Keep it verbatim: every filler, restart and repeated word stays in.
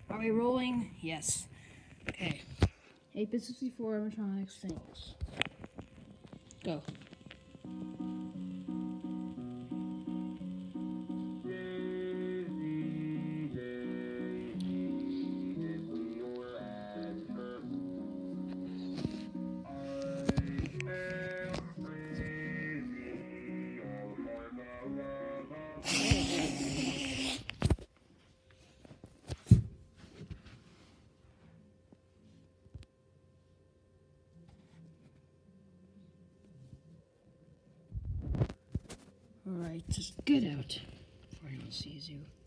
Are we rolling? Yes. Okay. eight bit sixty-four animatronics things. Go. Alright, just get out before anyone sees you.